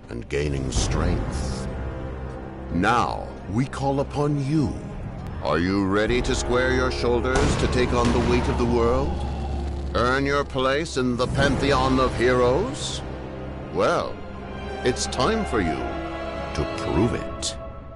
and gaining strength. Now, we call upon you. Are you ready to square your shoulders to take on the weight of the world? Earn your place in the pantheon of heroes? Well, it's time for you to prove it.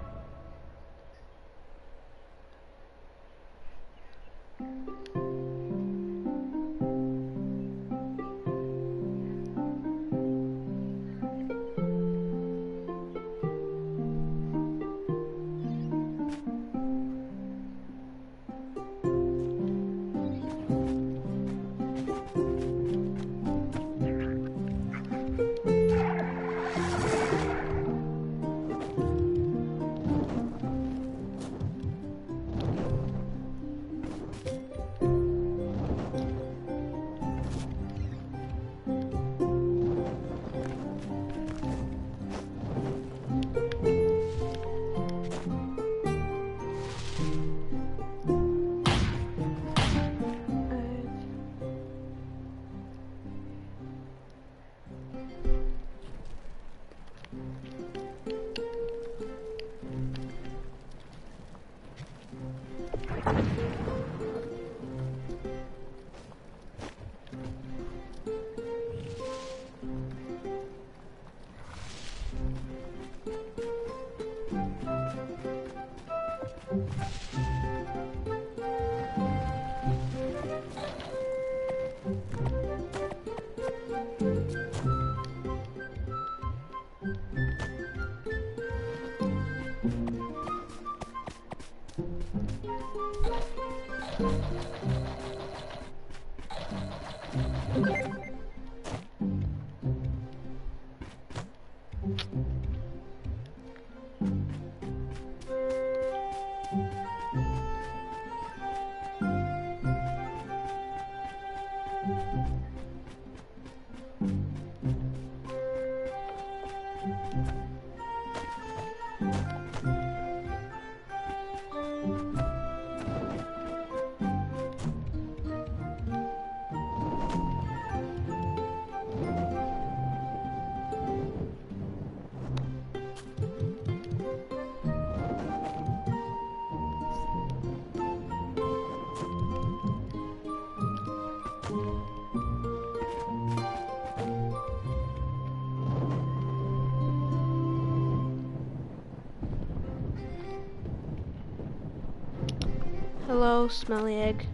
Hello, smelly egg.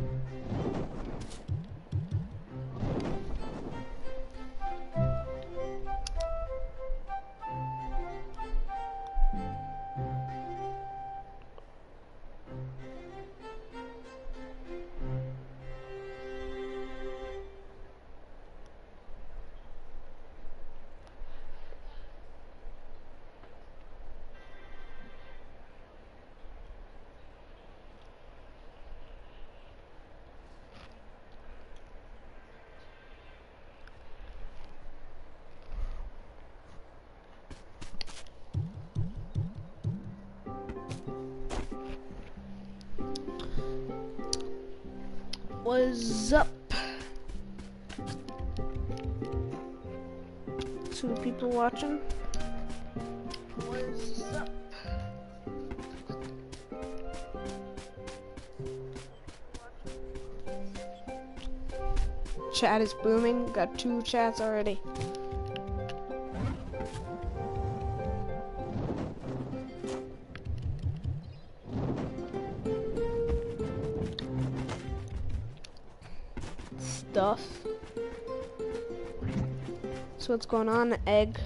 What's up? Two people watching. What's up? Chat is booming. Got 2 chats already. Stuff. So what's going on, egg?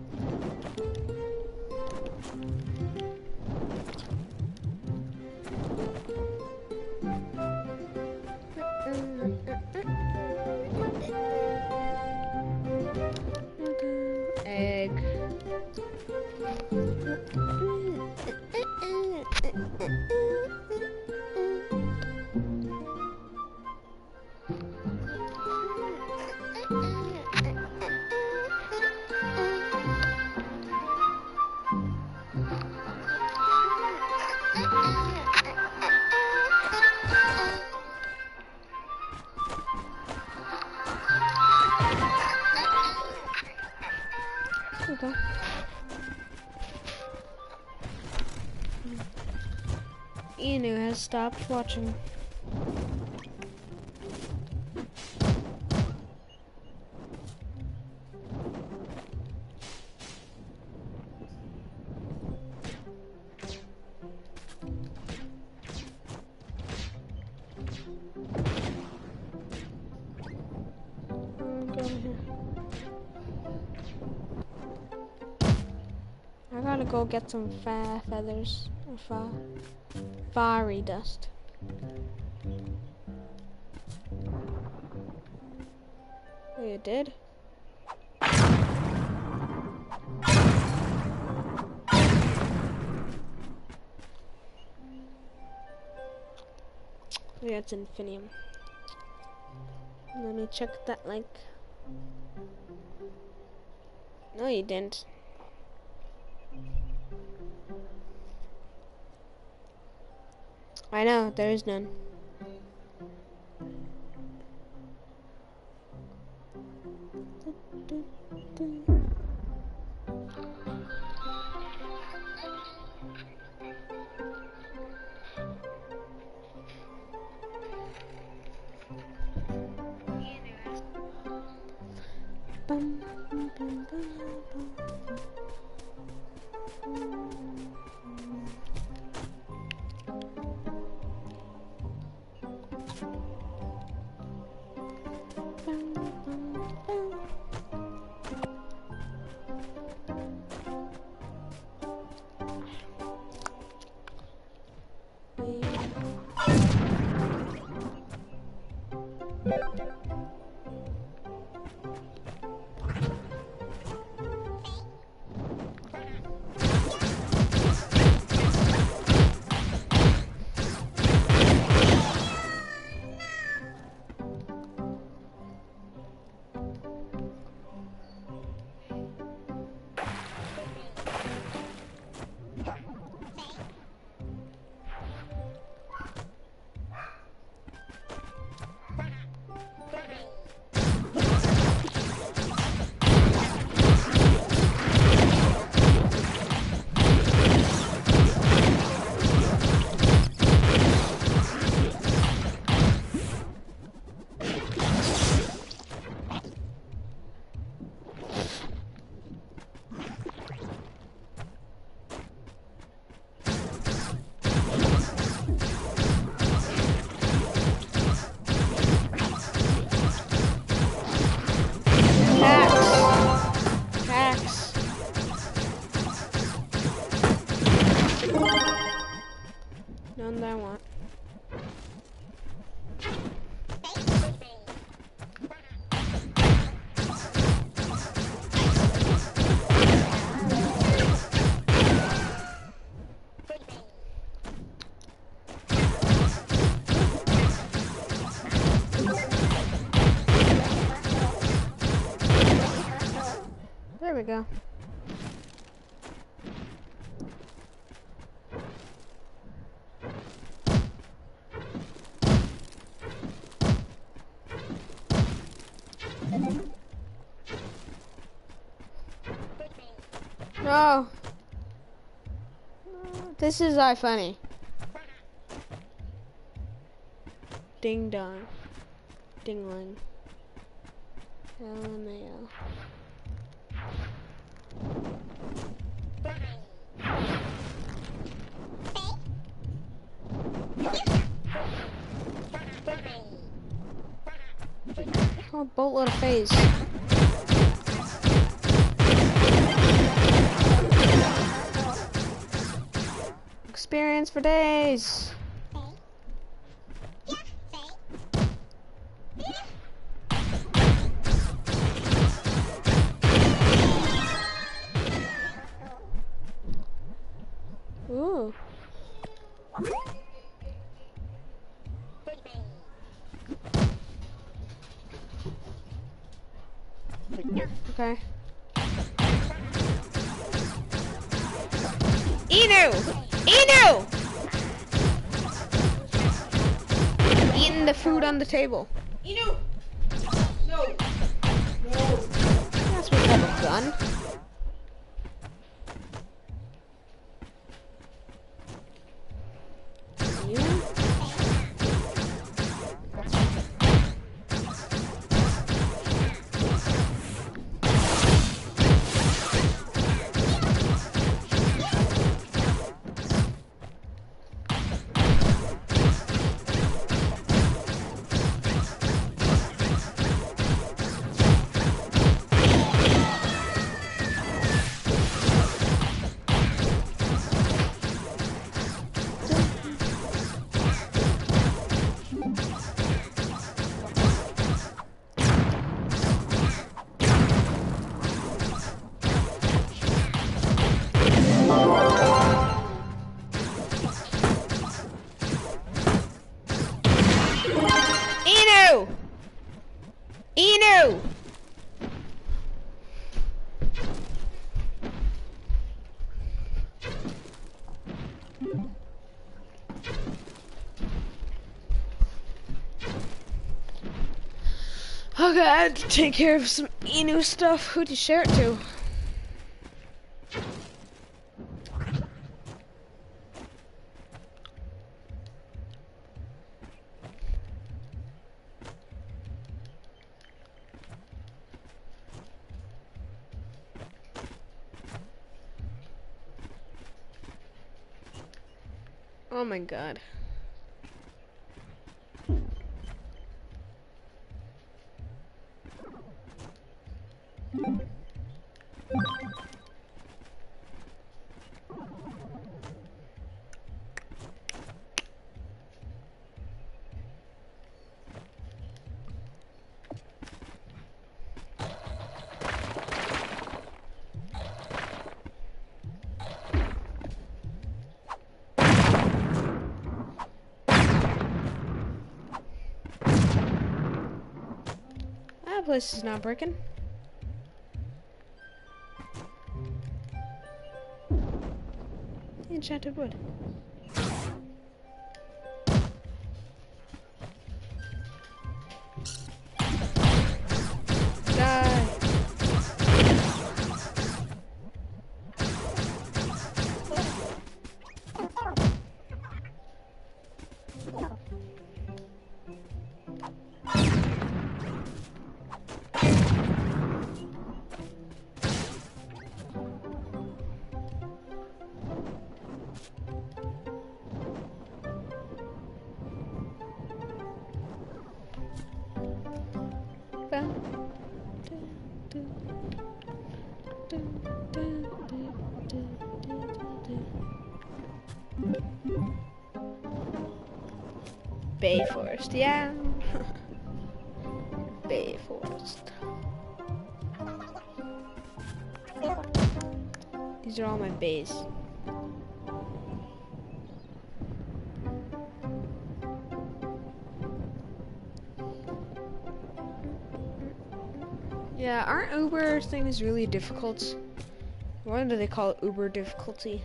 Egg. Inu has stopped watching. I gotta go get some feathers. Fairy dust. Oh, you did? Yeah, it's infinium. Let me check that link. No, you didn't. I know, there is none. Bum, bum, bum, bum, bum. None that I want. There we go. No. This is funny. Ding dong. Dingling. LMAO. Oh, boatload of phase. Experience for days. Ooh. Okay. Inu! Inu! Eating the food on the table. Inu! No! No! That's what have a gun. Okay, I had to take care of some Inu stuff. Who'd you share it to? Oh my god. That place is not breaking. Enchanted wood. Die. Bay Forest, yeah. Bay Forest. These are all my bays. Yeah, aren't Uber things really difficult? Why do they call it Uber difficulty?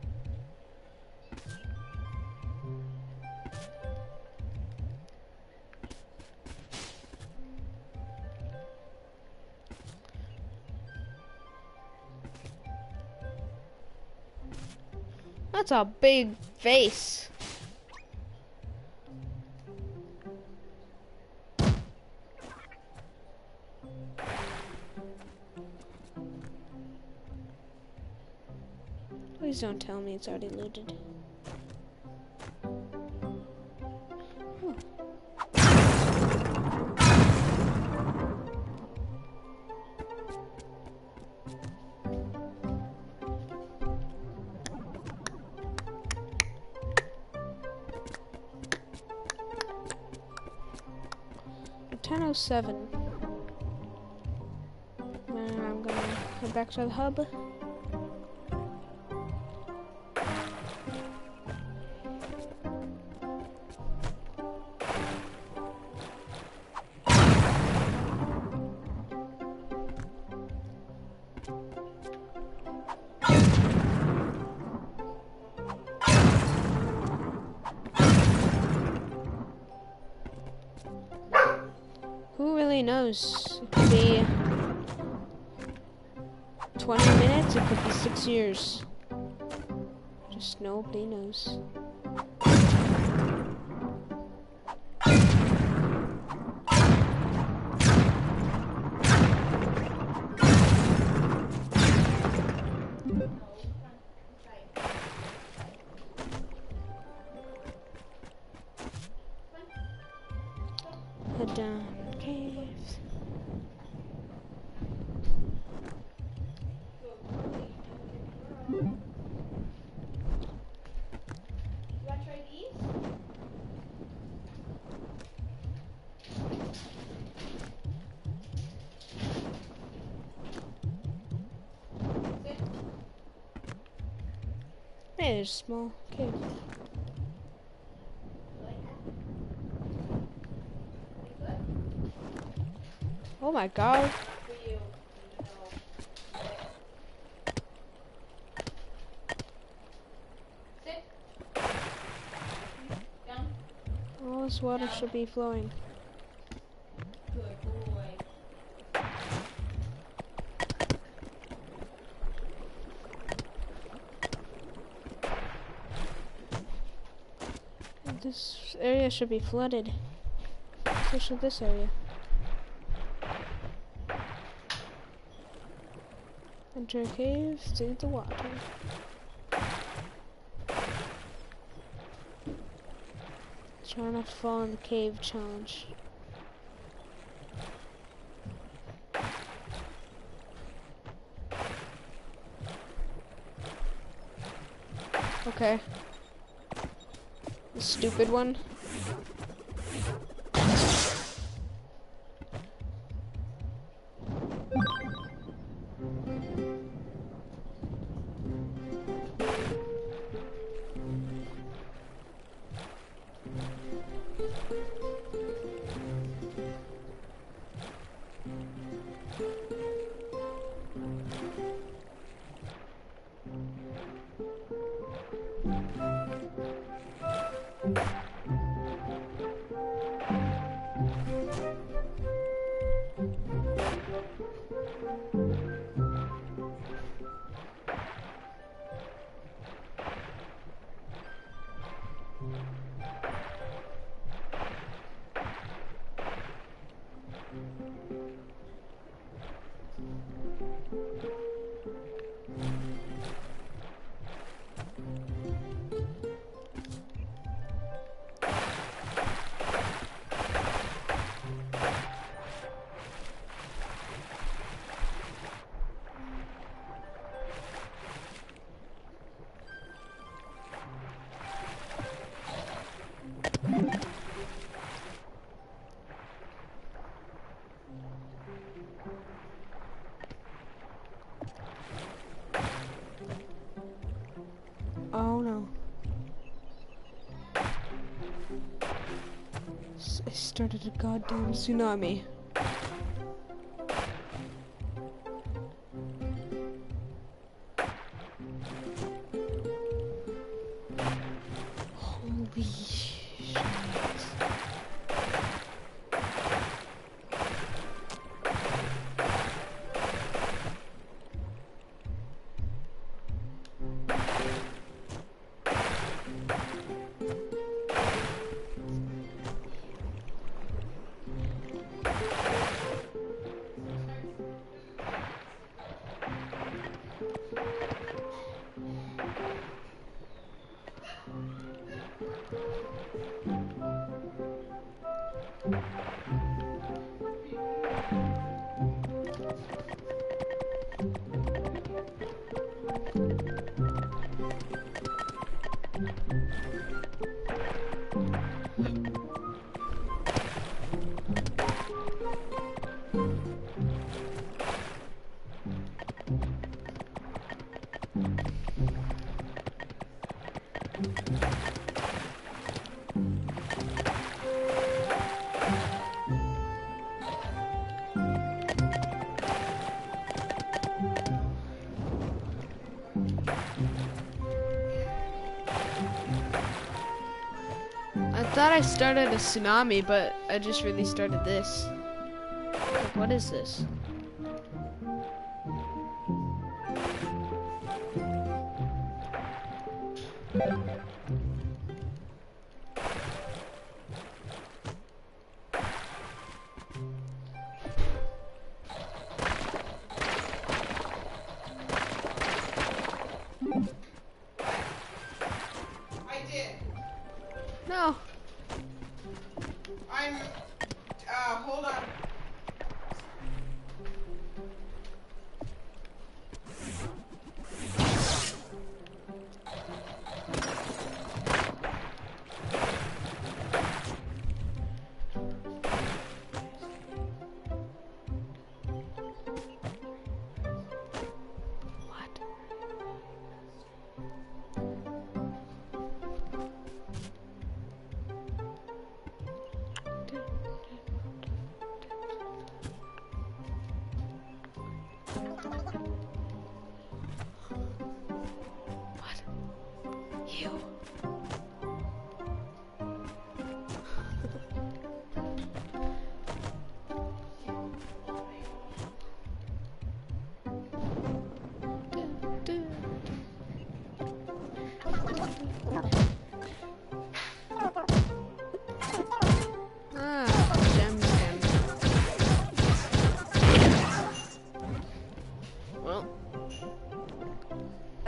That's a big face. Please don't tell me it's already looted. At 10:07. And I'm gonna head back to the hub. Who really knows? It could be 20 minutes, it could be 6 years. Just nobody knows. Head down caves. Hey, there's a small cave. Oh my god. All this water should be flowing. Good boy. This area should be flooded. So should this area. Enter a cave through the water. Try not to fall in the cave challenge. Okay. The stupid one. Oh no. I started a goddamn tsunami. Holy shit. I thought I started a tsunami, but I just really started this. Like, what is this? No. Hold on.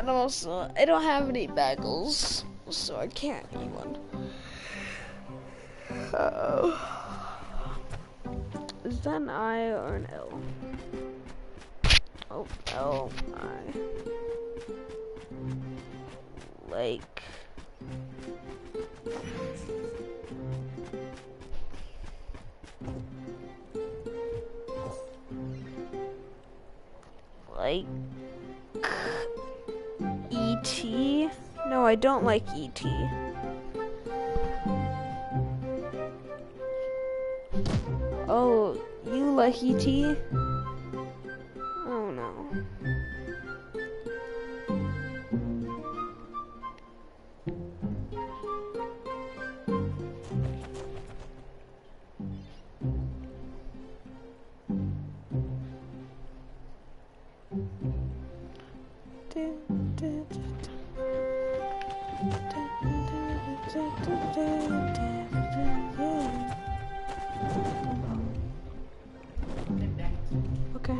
And also, I don't have any bagels, so I can't eat one. Is that an I or an L? Oh, L, I. Like. Like. E.T.? No, I don't like E.T. Oh, you like E.T.? Oh no. Okay.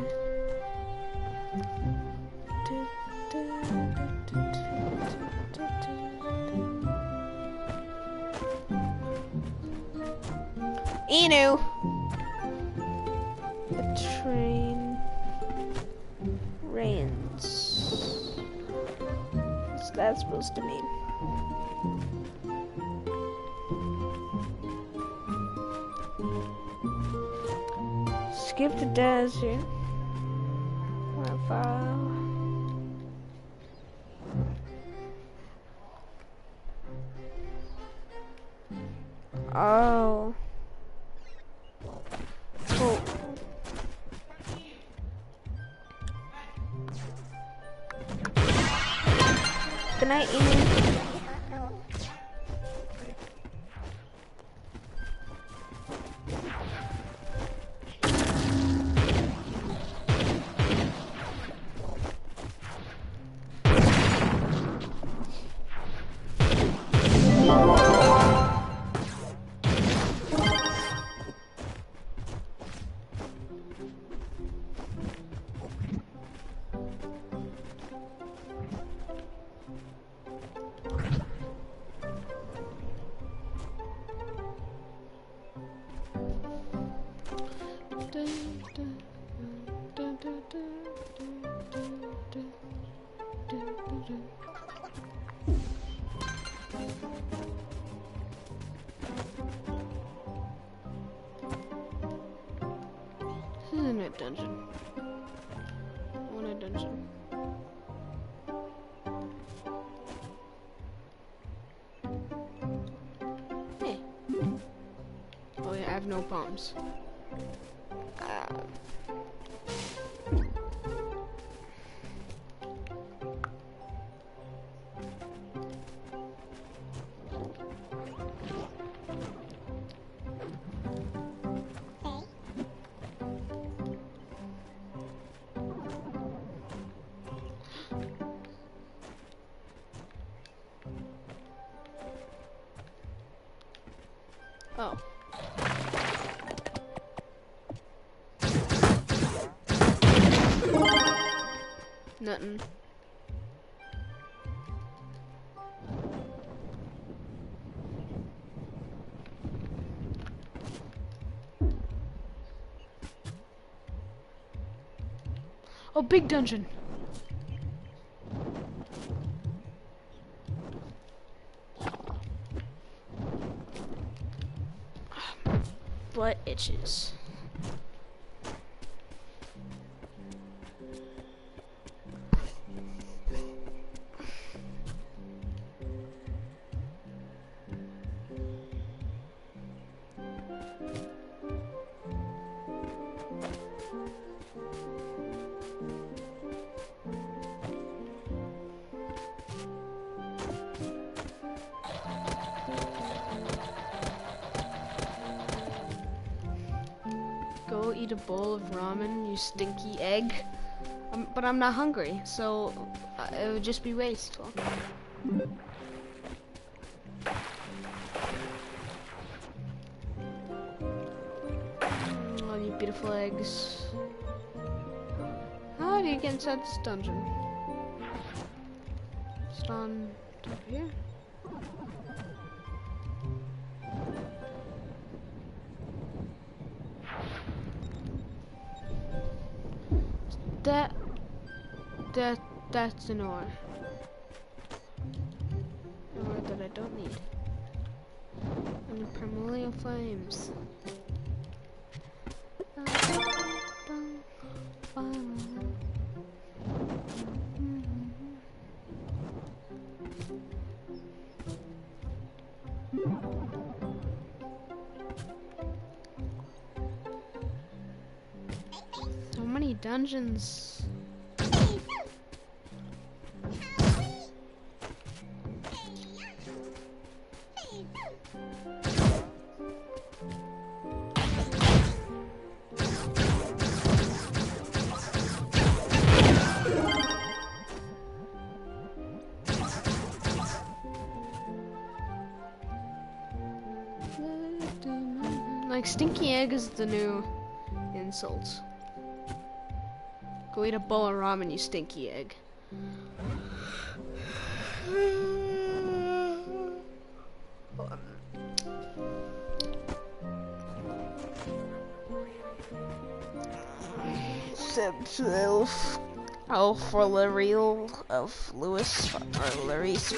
Inu! The train rains. What's that supposed to mean? Skip the desert. Oh. Cool. Good night, Amy. This isn't a dungeon. I want a dungeon. Hey. Oh yeah, I have no bombs. Oh. Nothing. Oh, big dungeon. Butt itches. Go eat a bowl of ramen, you stinky egg. But I'm not hungry, so it would just be wasteful. Oh, you beautiful eggs. How do you get inside this dungeon? Is it on top here? That's an ore. An ore that I don't need. And primordial flames. So many dungeons. Like, stinky egg is the new insult. Go eat a bowl of ramen, you stinky egg. Oh, for the real of Lewis or Larice.